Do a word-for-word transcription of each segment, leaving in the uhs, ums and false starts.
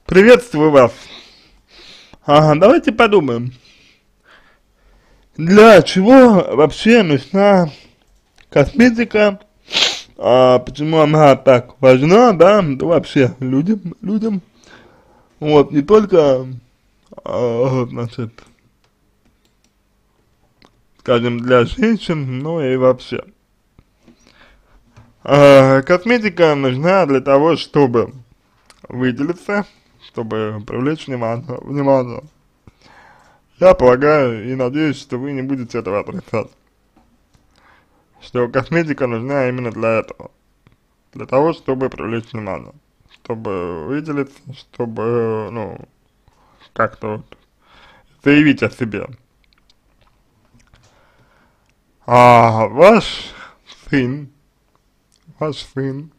Приветствую вас. Ага, давайте подумаем, для чего вообще нужна косметика, а, почему она так важна, да, да вообще людям, людям, вот, не только, а, значит, скажем, для женщин, но и вообще. А, косметика нужна для того, чтобы выделиться, чтобы привлечь внимание, внимание. Я полагаю и надеюсь, что вы не будете этого отрицать, что косметика нужна именно для этого, для того, чтобы привлечь внимание, чтобы выделиться, чтобы, ну, как-то вот заявить о себе. А ваш сын, ваш сын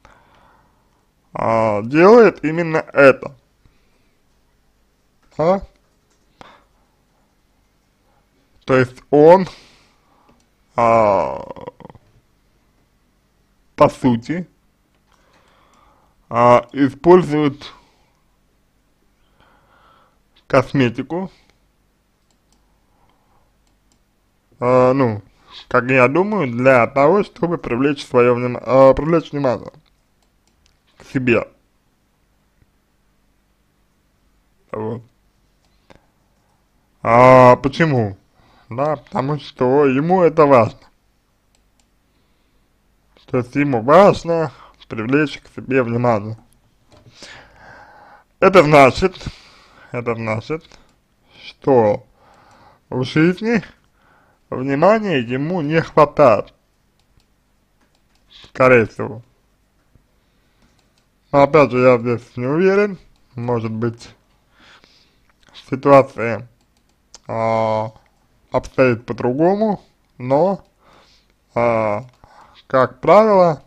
а, делает именно это, а? То есть он, а, по сути, а, использует косметику, а, ну, как я думаю, для того, чтобы привлечь свое внимание, а, привлечь внимание к себе. Вот. А почему? Да, потому что ему это важно. То есть ему важно привлечь к себе внимание. Это значит, это значит, что в жизни внимания ему не хватает, скорее всего. Но опять же, я здесь не уверен, может быть, ситуация а, обстоит по-другому, но, а, как правило,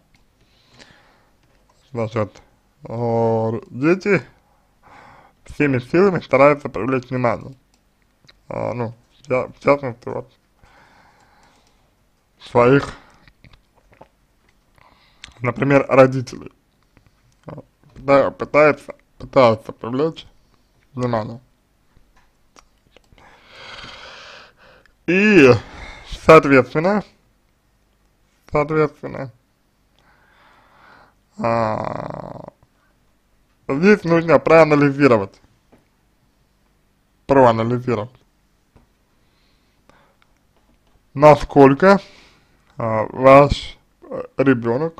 значит, о, дети всеми силами стараются привлечь внимание. А, ну, я, в частности, вот, своих, например, родителей. Да, пытается, пытаются привлечь внимание. И, соответственно, соответственно, а, здесь нужно проанализировать, проанализировать, насколько а, ваш ребенок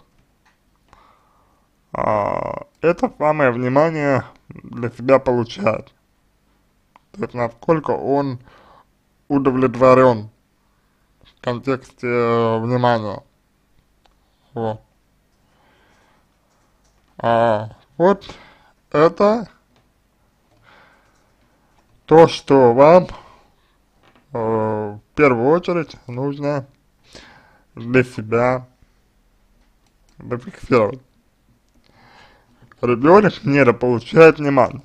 а, это самое внимание для себя получает. То есть насколько он удовлетворен в контексте э, внимания. Вот. А, вот это то, что вам э, в первую очередь нужно для себя зафиксировать. Ребенок недополучает внимание.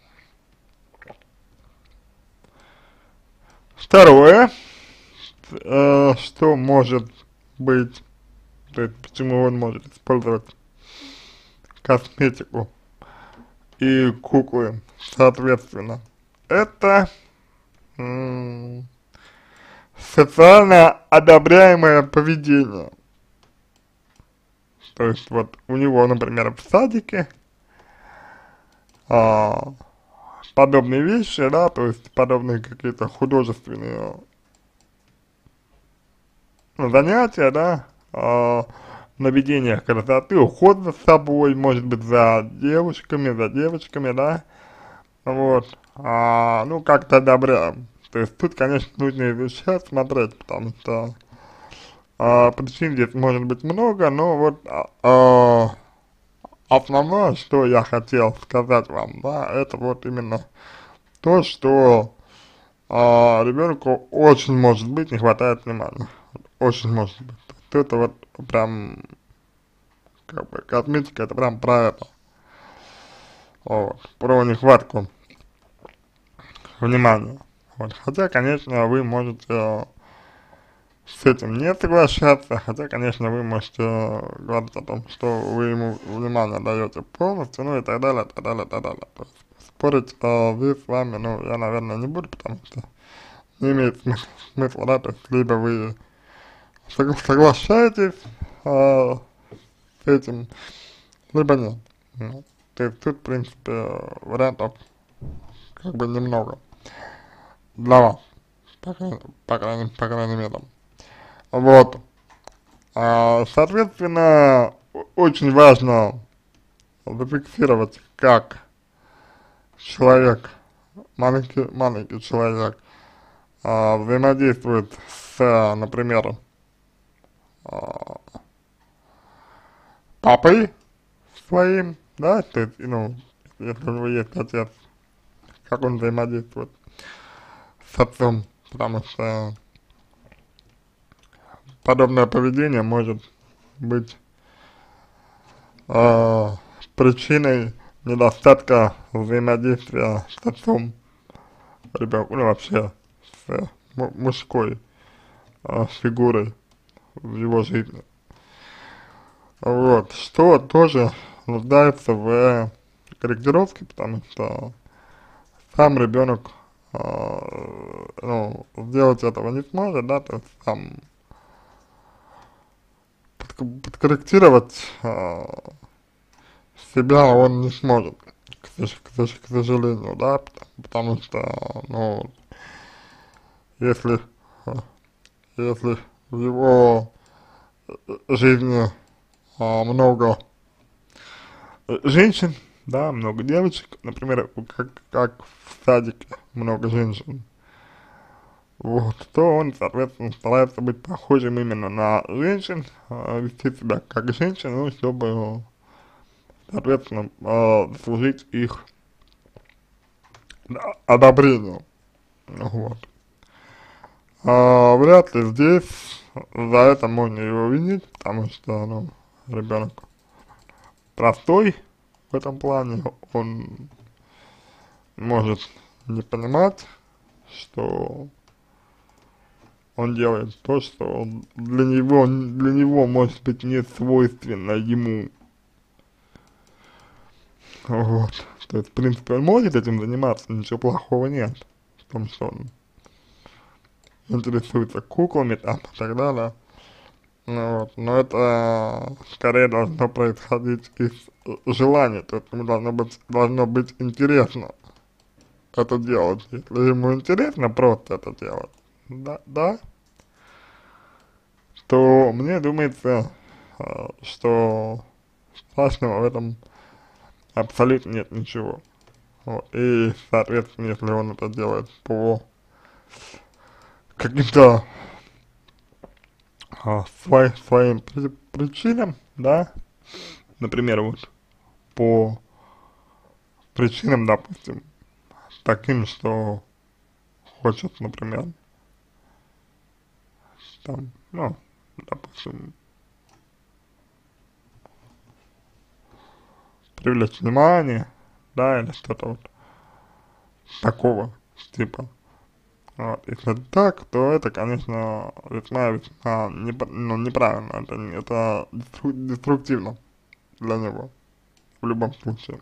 Второе, э, что может быть, то есть почему он может использовать косметику и куклы, соответственно, это м, социально одобряемое поведение. То есть вот у него, например, в садике а, подобные вещи, да, то есть подобные какие-то художественные ну, занятия, да, а, наведение красоты, уход за собой, может быть, за девушками, за девочками, да, вот, а, ну, как-то одобряем. То есть тут, конечно, нужно изучать, смотреть, потому что а, причин здесь может быть много, но вот а, а, основное, что я хотел сказать вам, да, это вот именно то, что а, ребенку очень может быть не хватает внимания, очень может быть. То есть это вот прям, как бы, косметика, это прям про это, вот, про нехватку внимания. Вот, хотя, конечно, вы можете с этим не соглашаться, хотя, конечно, вы можете говорить о том, что вы ему внимание даете полностью, ну и так далее, так далее, так далее. То есть спорить э, вы с вами, ну, я, наверное, не буду, потому что не имеет смысла, смысла, да, то есть либо вы согла- соглашаетесь э, с этим, либо нет. Ну, то есть тут, в принципе, вариантов как бы немного для вас, по крайней, по крайней, по крайней мере. Вот. А, соответственно, о- очень важно зафиксировать, как человек, маленький, маленький человек, а, взаимодействует с, например, а, папой своим, да, то есть, ну, если у него есть отец, как он взаимодействует с отцом, потому что подобное поведение может быть э, причиной недостатка взаимодействия с отцом ребенка, ну вообще с му- мужской э, фигурой в его жизни. Вот, что тоже нуждается в корректировке, потому что сам ребенок э, ну, сделать этого не сможет, да, то есть сам подк- подкорректировать э, себя он не сможет, к, сож- к сож- к сожалению, да, потому, потому что, ну, если, э, если в его жизни э, много женщин, да, много девочек, например, как, как в садике много женщин, вот, то он, соответственно, старается быть похожим именно на женщин, э, вести себя как женщина, ну, чтобы, соответственно, э, служить их да, одобрению, вот. А, вряд ли здесь за это можно его винить, потому что, ну, ребенок простой в этом плане, он может не понимать, что он делает то, что он для него, для него может быть не свойственно ему. Вот. То есть, в принципе, он может этим заниматься, ничего плохого нет в том, что он интересуется куклами там и так далее. Ну, вот. Но это скорее должно происходить из э, желания, то есть ему должно быть, должно быть интересно это делать. Если ему интересно просто это делать, да, да, то мне думается, э, что страшного в этом абсолютно нет ничего. Вот. И, соответственно, если он это делает по каким-то а, свой, своим при- причинам, да, например, вот по причинам, допустим, таким, что хочет, например, там, ну, допустим, привлечь внимание, да, или что-то вот такого типа. Вот, если это так, то это, конечно, весьма-весьма непр- ну, неправильно, это, не- это дестру- деструктивно для него в любом случае.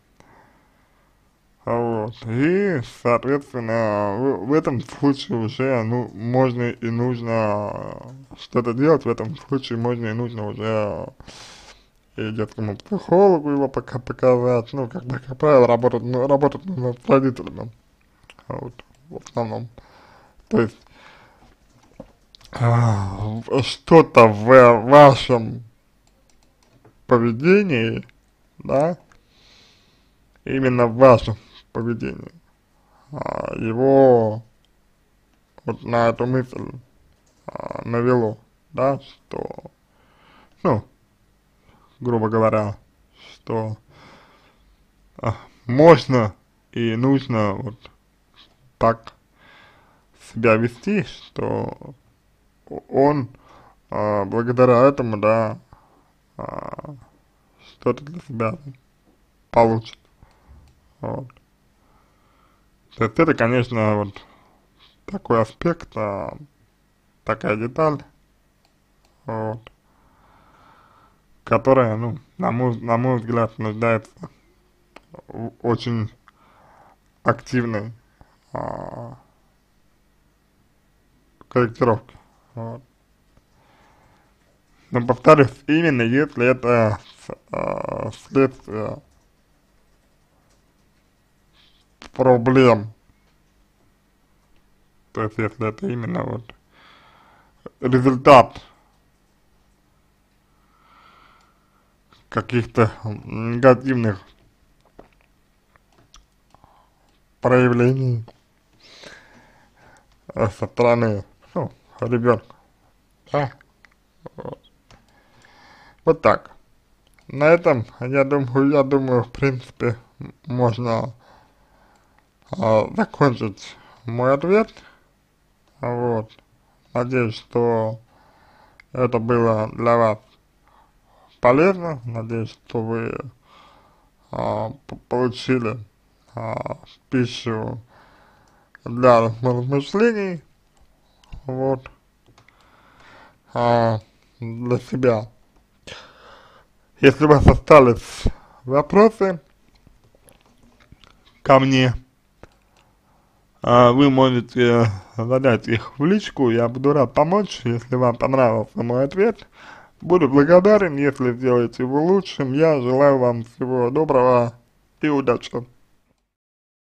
А вот, и, соответственно, в, в этом случае уже, ну, можно и нужно что-то делать, в этом случае можно и нужно уже и детскому психологу его пока показать, ну, как бы, как правило, работать, ну, работать нужно с родителями, а вот, в основном. То есть, а, в- что-то в вашем поведении, да, именно в вашем поведении, а, его вот на эту мысль а, навело, да, что, ну, грубо говоря, что а, можно и нужно вот так себя вести, что он а, благодаря этому, да, а, что-то для себя получит. Вот. То есть это, конечно, вот такой аспект, а, такая деталь, вот, которая, ну, на мой, на мой взгляд, нуждается в очень активной а, корректировки. Вот. Но повторюсь, именно если это с, а, следствие проблем, то есть если это именно вот результат каких-то негативных проявлений э, со стороны, ну, ребенка, да, вот. Вот так. На этом, я думаю, я думаю, в принципе, можно а, закончить мой ответ. Вот. Надеюсь, что это было для вас полезно. Надеюсь, что вы а, получили а, пищу для размышлений, вот, а, для себя. Если у вас остались вопросы ко мне, а, вы можете задать их в личку, я буду рад помочь. Если вам понравился мой ответ, буду благодарен, если сделаете его лучшим. Я желаю вам всего доброго и удачи.